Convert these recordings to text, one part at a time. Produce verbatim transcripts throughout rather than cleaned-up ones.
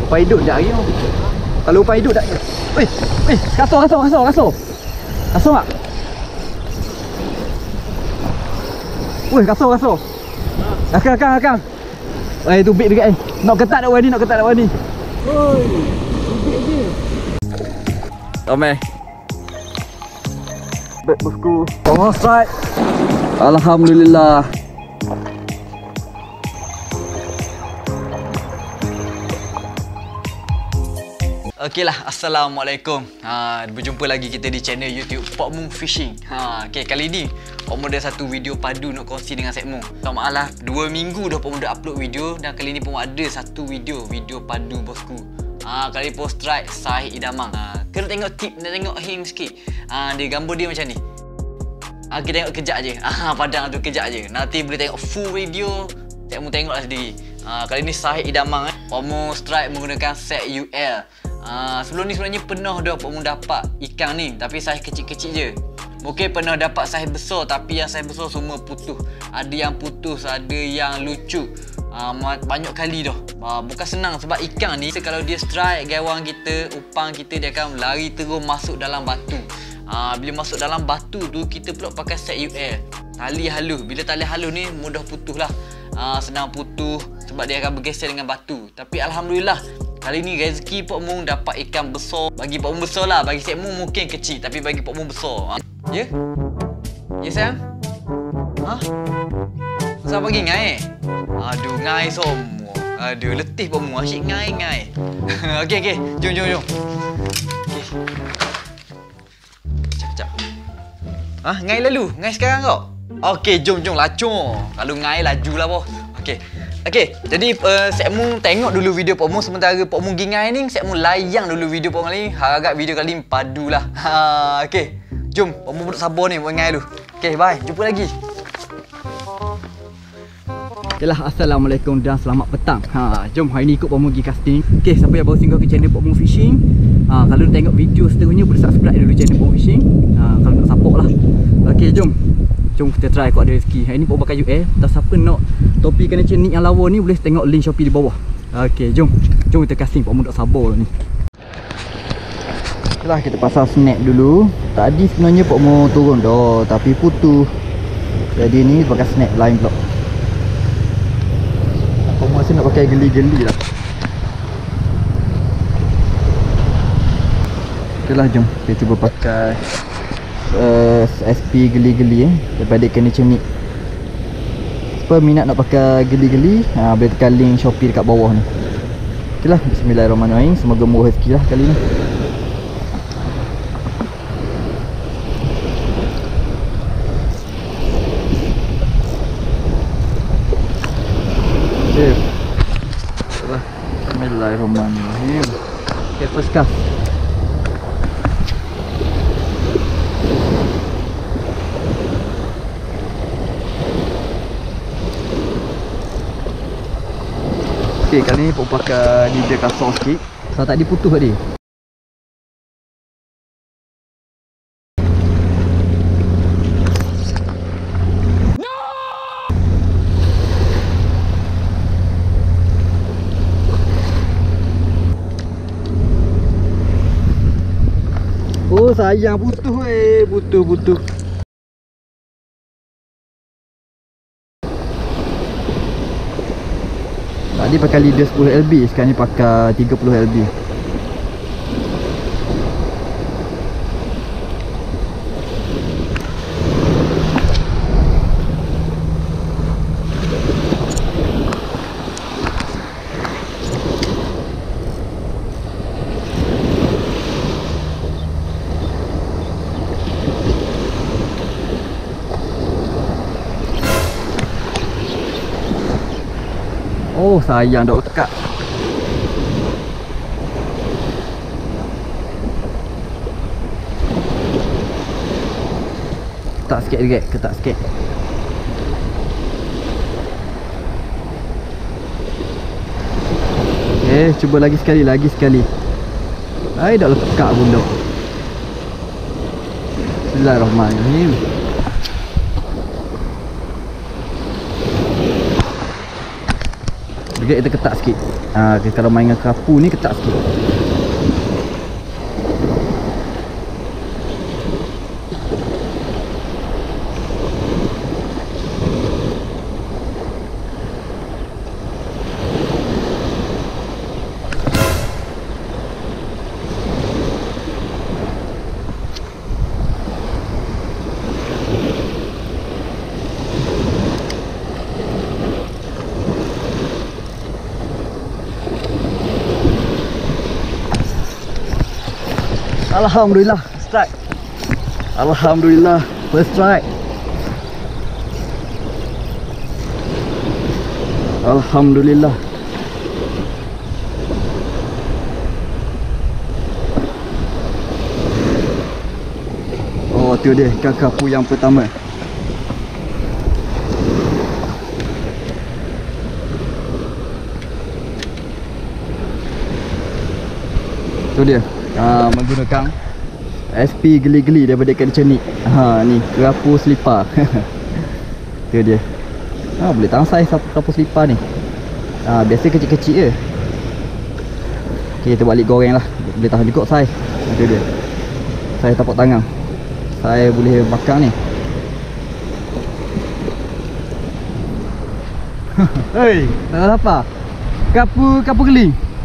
lupa hidup dah hari tu. Kalau lupa hidup dah. Weh, weh, kasut, kasut, kasut, kasut. Kasut tak? Weh, kasut, kasut. Akang, akang, akang. Eh, tu big dekat ni. Nak ketat dak ni, nak ketat dak ni. Oi, big je. Ome. Bek bosku. Oh, strike. Alhamdulillah. Okeylah, Assalamualaikum. Ha, berjumpa lagi kita di channel YouTube Pok Mung Fishing. Ha, okey, kali ni Pok Mung ada satu video padu nak kongsi dengan Sek Mung. Tak maaf lah, dua minggu dah Pok Mung dah upload video dan kali ni Pok Mung ada satu video, video padu bosku. Ha, kali post strike saiz idaman. Ha, kena tengok tip, nak tengok him sikit. Ha, dia gambar dia macam ni. Ha, kita tengok kejap je. Ha, padang tu kejap je. Nanti boleh tengok full video. Sek Mung tengoklah sendiri. Ha, kali ni saiz idaman eh. Pok Mung strike menggunakan set U L. Uh, sebelum ni sebenarnya pernah dah Pok Mung dapat ikan ni, tapi saiz kecil-kecil je. Mungkin pernah dapat saiz besar, tapi yang saiz besar semua putus. Ada yang putus, ada yang lucu. uh, Banyak kali dah. uh, Bukan senang sebab ikan ni kalau dia strike gawang kita, upang kita, dia akan lari terus masuk dalam batu. uh, Bila masuk dalam batu tu, kita pula pakai set U L, tali halus. Bila tali halus ni mudah putus lah. uh, Senang putus sebab dia akan bergeser dengan batu. Tapi Alhamdulillah, kali ni rezeki Pok Mung dapat ikan besar. Bagi Pok Mung besar lah, bagi Sek Mung mungkin kecil, tapi bagi Pok Mung besar. Ya? Ya sayang? Ha? Kenapa pagi ngai? Aduh, ngai semua. Aduh, letih Pok Mung, asyik ngai-ngai. Okey, okey. Jom, jom, jom. Okey. Sekejap, sekejap. Ha? Ngai lalu? Ngai sekarang kau? Okey, jom, jom. Lacur. Kalau ngai, laju lah boh. Okey. Okey, jadi uh, Sek Mung tengok dulu video Pok Mung. Sementara Pok Mung gingai ni, Sek Mung layang dulu video Pok Mung ni. Harap video kali ni padu lah. Ha, okey, jom Pok Mung duduk sabar ni buat ngai dulu. Okey, bye, jumpa lagi. Okeylah, Assalamualaikum dan selamat petang. Ha, jom hari ni ikut Pok Mung pergi casting. Okey, siapa yang baru singgah ke channel Pok Mung Fishing, ha, kalau nak tengok video seterusnya boleh subscribe dulu channel Pok Mung Fishing. Ha, kalau nak support lah. Okey, jom. Jom kita try kau ada rezeki. Hari ni Pok Mung pakai U L. Tak siapa nak topi kena cenik yang lawa ni, boleh tengok link Shopee di bawah. Okey, jom. Jom kita casting. Pok Mung tak sabar ni. Setelah kita pasang snack dulu. Tadi sebenarnya Pok Mung turun dah, tapi putus. Jadi ni pakai snack lain pula. Pok Mung rasa nak pakai geli-geli lah. Okeylah, jom kita cuba pakai uh, S P geli-geli eh, daripada kena cenik. Siapa minat nak pakai geli-geli, ha, boleh tekan link Shopee dekat bawah ni. Okeylah, bismillahirrahmanirrahim. Semoga murah rezeki lah kali ni. Okay. Bismillahirrahmanirrahim. Okay, first cast. Okey, kali ni Pok pakai ni dia kasar sikit. Sebab tadi putus tadi. No! Oh sayang, putus weh, putus putus. Tadi pakai leader sepuluh L B, sekarang ni pakai tiga puluh L B. Oh sayang, dok lekat. Ketak sikit dekat, ketak sikit. Okay, cuba lagi sekali, lagi sekali. Hai, dah lekat pun dok. Bismillahirrahmanirrahim. Grade kita ketat sikit. Ha, kalau main dengan kerapu ni ketat sikit. Alhamdulillah, strike. Alhamdulillah, first strike. Alhamdulillah. Oh, tu dia ikan kerapu yang pertama. Tu dia. Ha, menggunakan S P geli-geli daripada ikan cenik. Ha, ni kerapu selipar. Tu dia. Ha, boleh tahan saiz kerapu selipar ni. Ha, biasa kecil-kecil je. Okey, kita balik goreng lah. Boleh tahan juga saiz. Tu dia. Saya tapak tangan. Saya boleh bakar ni. Hei, tak ada apa. Kerapu kerapu geli.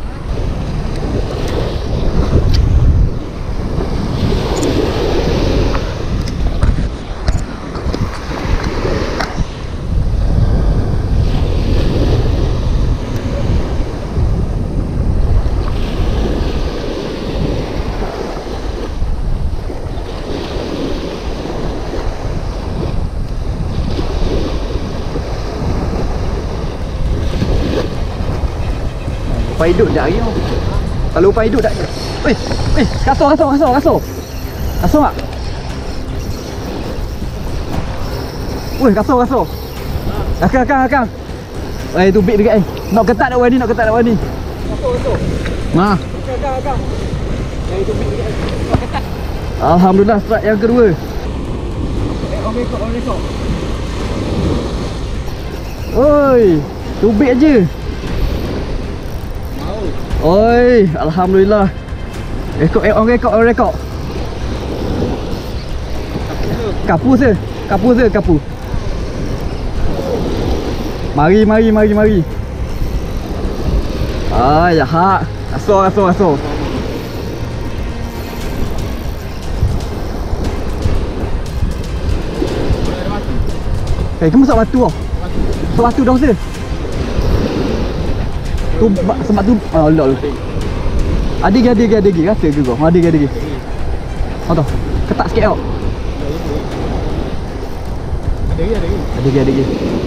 Upah hidup tak hari tu. Kalau upah hidup tak. Weh, weh, kasut, kasut, kasut, kasut. Kasut tak? Weh, kasut, kasut. Akang, akang, akang. Eh, tu big dekat ni. Nak ketat dak ni, nak ketat dak ni. Kasut, kasut. Ma. Akang, akang, akang. Eh, tu big dekat ni. Nak ketat. Alhamdulillah, strike yang kedua. Eh, on rekod, on rekod. Oi, tu big aje. Oi, alhamdulillah. Rekod, eh, on rekod, on rekod. Kapu se, kapu se, kapu. Mari, mari, mari, mari. Ah, ya hak. Asal, asal, asal. Eh, kamu sok batu ah. Sok batu dah se. Tu sebab tu ah lol. Ada ke ada ke ada ke rasa ke kau? Ada ke ada ke? Oh tu. Ketak sikit tau. Ada ke ada ke? Ada ke ada ke?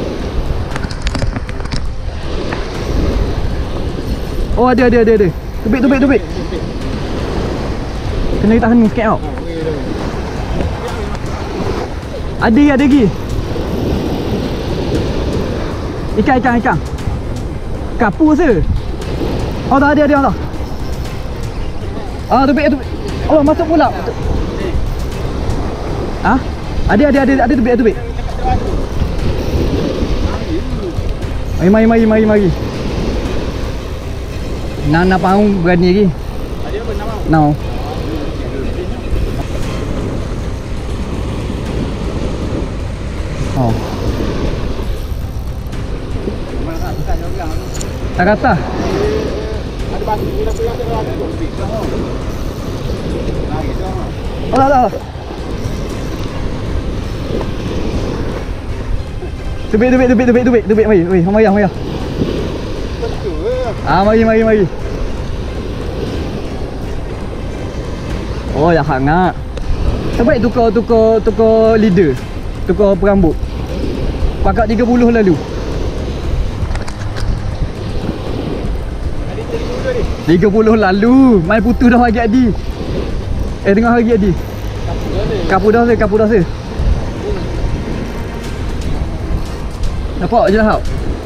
Oh ada ada ada ada. Tubik tubik tubik. Kena tahan sikit tau. Ada ke ada ke? Ikan ikan ikan. Kapu se. Oh tak ada ada tak. Ah tubik tubik. Oh masuk pula. Ah? Ada ada ada ada tubik ada tubik. Mari mari mari mari mari. Nana paung berani lagi. Ada apa nama? Now. Oh. Tak kata. Ada batu ni dah pegang dah ada. Oh dah dah. Tubik tubik tubik tubik tubik tubik mari. Oi, mari mari. Ah mari mari mari. Oh ya hangat. Terbaik tukar tukar tukar leader. Tukar perambut. Pakat tiga puluh lalu. tiga puluh lalu. Main putus dah hari Adi. Eh tengah hari Adi. Kapu dah se, kapu dah se. Nampak je lah.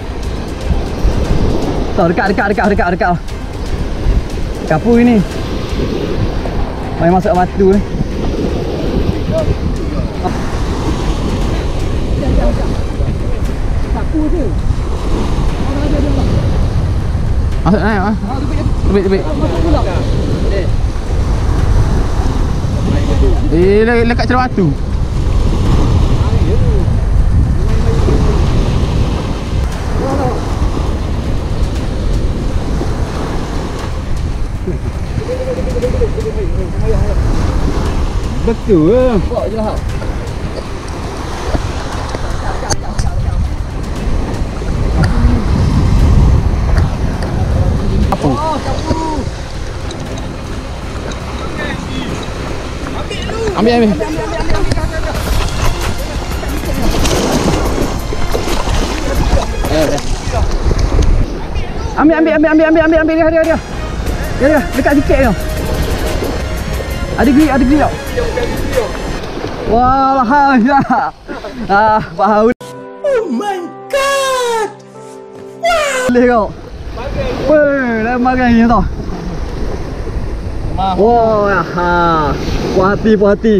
Tahu dekat dekat dekat dekat dekat. Kapu ini. Main masuk batu ni. Kapu tu. Ada ada ada. Masuk naik ah. Tebik tebik. Eh, le lekat celah batu. Betul. Bawa je lah. Apa? Oh, capu. Ambil ambil. Ambil ambil ambil ambil ambil ambil ambil dia dia dia. Dia dia dekat sikit tu. Ada geli ada geli tau. Wah, mahal dah. Ah, mahal. Oh my god. Wow. Boleh kau. Weh, dah makan ni tau. Wah, ha. Puas hati, puas hati.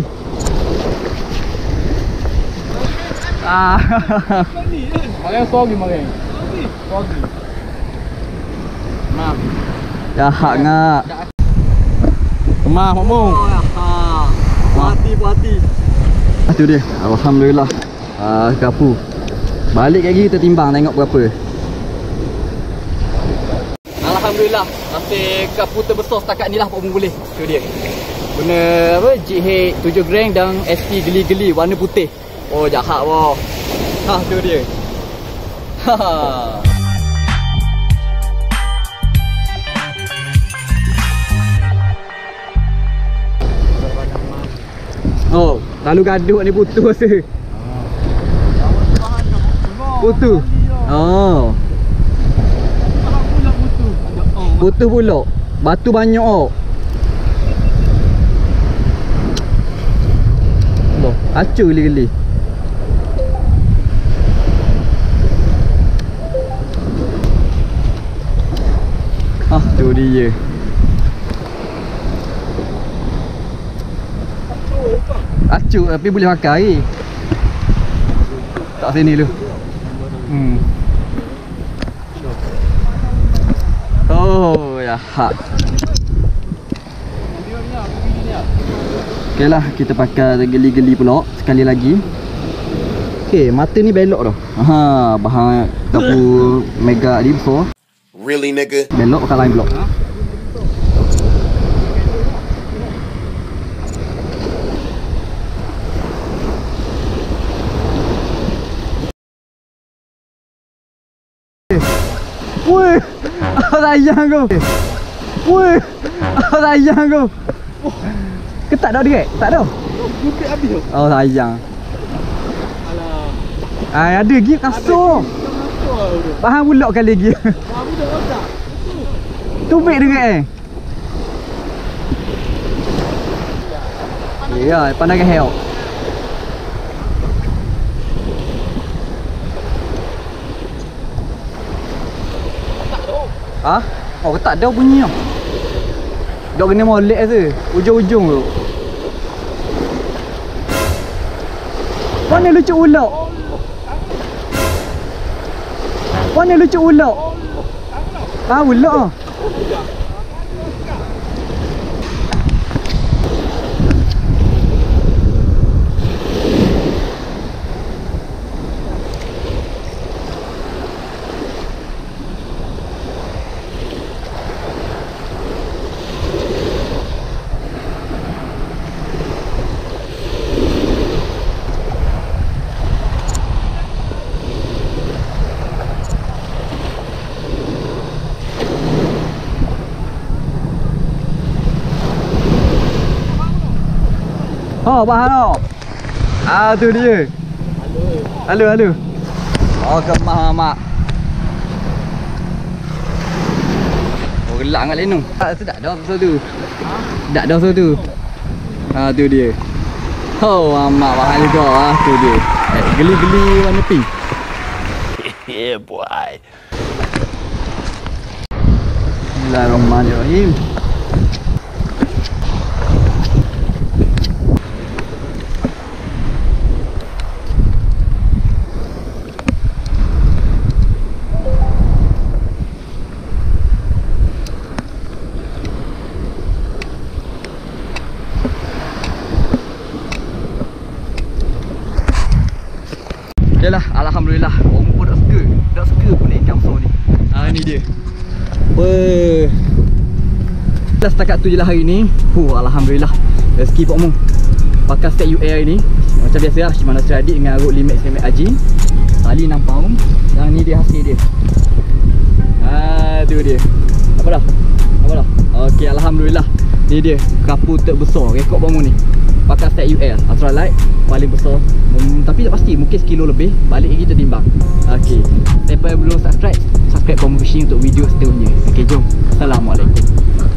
Ah. Makan sogi makan. Sogi. Maaf. Jahat ngak. Kemah makmum. Ha. Puas hati, puas hati. Itu dia. Alhamdulillah. Ah, kapu. Balik lagi kita timbang tengok berapa. Alhamdulillah, masih kapu terbesar setakat ni lah Pak Mu boleh. Tu dia. Guna apa? G H tujuh gram dan S P geli-geli warna putih. Oh, jahat wah. Ha, tu dia. Ha. Oh, lalu gaduh ni putus rasa. Putus. Oh. Putus pula. Batu banyak oh. Boh, acur geli-geli. Ah, tu dia. Acur tapi boleh makan lagi. Tak sini dulu. Hmm. Oh, ya hak. Okey lah, kita pakai geli-geli pula sekali lagi. Okey, mata ni belok dah. Ha, bahan kapu mega ni besar. Really nigga? Belok pakai lain pula. Woi, sayang kau. Woi, sayang kau. Ketak dah direct? Tak dah. Bukit habis. Oh, sayang. Alah. Ai ada lagi kasut. Bahan bulak kali lagi. Bahan bulak rosak. Tubik direct eh. Ya, pandai ke hell. Ha? Oh, tak ada bunyi tau. Dah kena molek je. Ujung-ujung tu. Mana lucu ulak? Mana lucu ulak? Ah, ulak ah. Oh, bahan tau. Ah, tu dia. Halo, halo. Oh, kemah mak. Oh, gelak kat lenung. Tak sedap dah pasal tu. Ha? Sedap dah pasal tu. Ah, tu dia. Oh, mak bahan juga ah, tu dia. Eh, geli-geli warna pink. Yeah, boy. Bismillahirrahmanirrahim. Alhamdulillah. Orang pun dah suka. Dah suka pun naik ikan besar ni. Ah ni dia. Weh. Dah setakat tu je lah hari ni. Huh, Alhamdulillah. Rezeki Pak Mung. Pakai set U L ni. Macam biasa lah, Shimano Stradic dengan Road Limit Semet Haji. Tali enam pound. Dan ni dia hasil dia. Ah, tu dia. Apa dah? Apa dah? Okey, Alhamdulillah. Ni dia kerapu terbesar rekod Pak Mung ni. Pakai set U L ultralight paling besar. Hmm, tapi tak pasti, mungkin sekilo lebih. Balik kita timbang. Okey. Siapa yang belum subscribe, subscribe Pak Mung Fishing untuk video seterusnya. Okey, jom. Assalamualaikum.